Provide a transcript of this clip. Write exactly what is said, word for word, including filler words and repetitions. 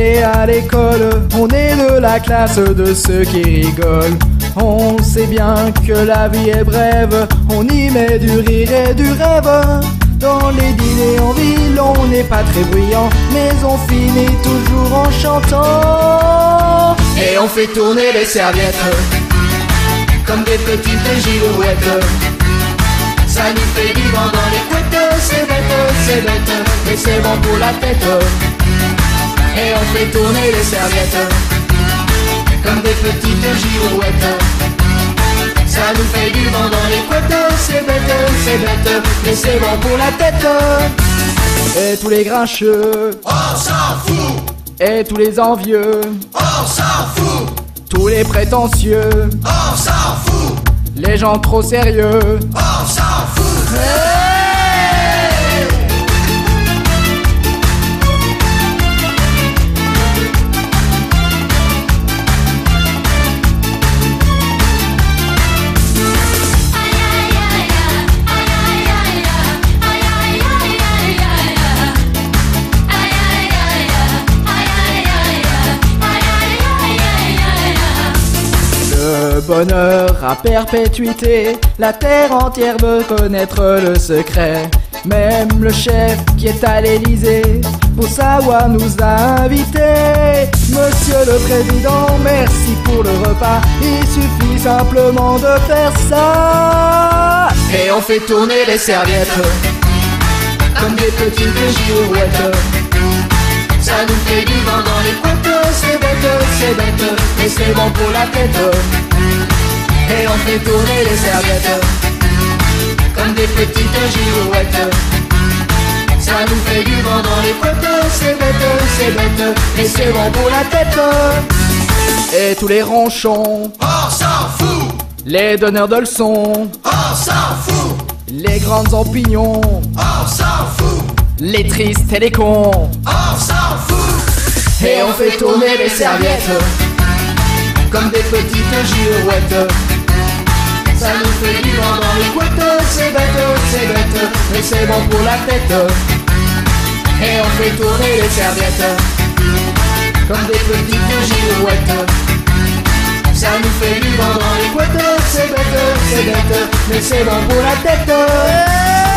Et à l'école, on est de la classe de ceux qui rigolent. On sait bien que la vie est brève, on y met du rire et du rêve. Dans les dîners en ville, on n'est pas très bruyant, mais on finit toujours en chantant. Et on fait tourner les serviettes comme des petites girouettes. Ça nous fait du vent dans les couettes. C'est bête, c'est bête, mais c'est bon pour la tête. Et on fait tourner les serviettes comme des petites girouettes. Ça nous fait du vent dans les couettes. C'est bête, c'est bête, mais c'est bon pour la tête. Et tous les grincheux, on s'en fout. Et tous les envieux, on s'en fout. Tous les prétentieux, on s'en fout. Les gens trop sérieux, on s'en fout. Hey! Le bonheur à perpétuité, la terre entière veut connaître le secret. Même le chef qui est à l'Élysée pour savoir nous a invités. Monsieur le Président, merci pour le repas, il suffit simplement de faire ça. Et on fait tourner les serviettes comme des petites girouettes. Ça nous fait du vent dans les couettes. C'est bête, c'est bête, mais c'est bon pour la tête. Et on fait tourner les serviettes comme des petites girouettes. Ça nous fait du vent dans les couettes. C'est bête, c'est bête, mais c'est bon pour la tête. Et tous les ronchons, on s'en fout. Les donneurs de leçons, on s'en fout. Les grandes opinions, on s'en fout. Les tristes et les cons, on s'en fout. Et on fait tourner les serviettes comme des petites girouettes. Ça nous fait du vent dans les couettes. C'est bête, c'est bête, mais c'est bon pour la tête. Et on fait tourner les serviettes comme des petites girouettes. Ça nous fait du vent dans les couettes. C'est bête, c'est bête, mais c'est bon pour la tête.